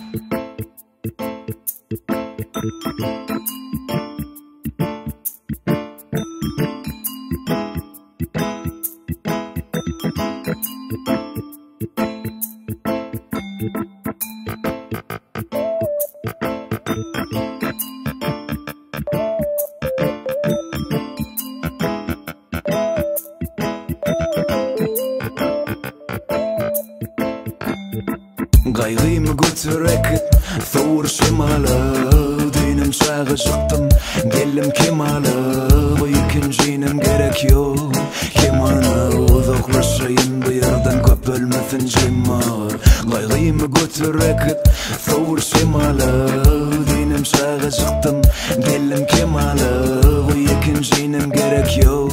Gayrımı götüreket Thor şemalı Dinim çağı çıktım Gellim kemalı Bu ikincinin gerek yok Kemana uzaklaşayım bu yerden köp ölmesin cemağı Gayrımı götüreket Thor şemalı Dinim çağı çıktım Gellim kemalı Bu ikincinin gerek yok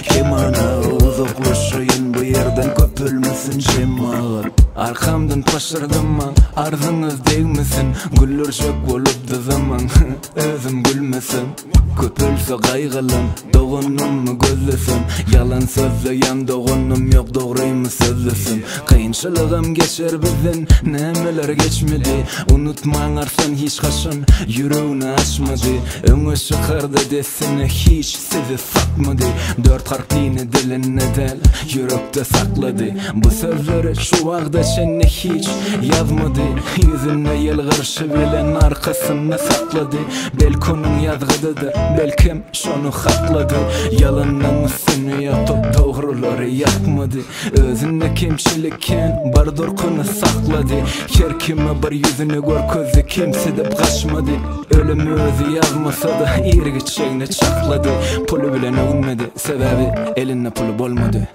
Kemana uzaklaşayım bu yerden köp ölmesin cemağı Arkamdan taşırdım mı? Arzınız değmesin Güllürcek olup da zaman Özüm gülmesin Köpülse kaygılan Doğunum mu gözlesin Yalan sözleyen doğunum yok Doğruymu sözlesin Kıyınçılığım geçer bizden Nemeler geçmedi Unutman arsan hiç kaşın Yüreğini açmadı Öngü çıkardı desene hiç sizi satmadı Dört harfliğini diline del Yürekte sakladı Bu sözleri şu ağda seni hiç yazmadı Yüzüne yel karşı bilen arkasını sakladı Belki onun yazgıdıdır Belkim şunu hakladı Yalandan üstünü yatıp doğruları yapmadı Özünde kemçilikken bardorkunu sakladı Her kime bir yüzünü gör közü kimse de kaçmadı Ölümü özü yazmasa da irgiçeğine çakladı Pulu bilen övünmedi Sebebi eline pulu bolmadı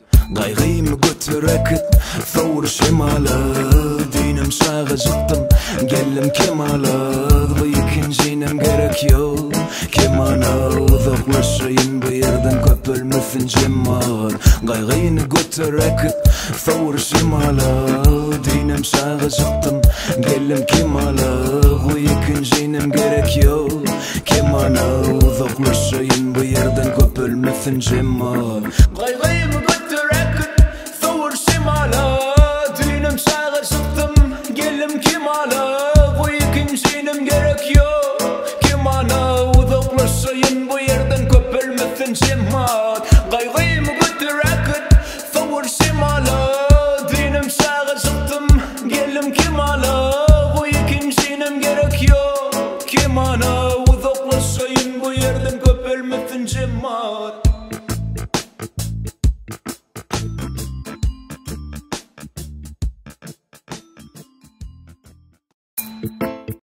Gayrımı götüreket Thor şemalı Dinim çağı çıktım Gellim kemalı Bu ikincinin gerek yok Kemana uzaklaşayım bu yerden köp ölmesin cemağı Gayrını götüreket Thor şemalı Dinim çağı çıktım Gellim kemalı Bu ikincinin gerek yok Kemana uzaklaşayım bu yerden köp ölmesin cemağı Gayrımı Thor şemalı Dinim çağı çıktım Gellim kemalı Bu ikincinin gerek yok Kemana uzaklaşayım bu yerden köp ölmesin cemaat Gayrımı götüreket Thor şemalı Dinim çağı çıktım Gellim kemalı Bu ikincinin gerek yok Kemana uzaklaşayım bu yerden köp ölmesin cemaat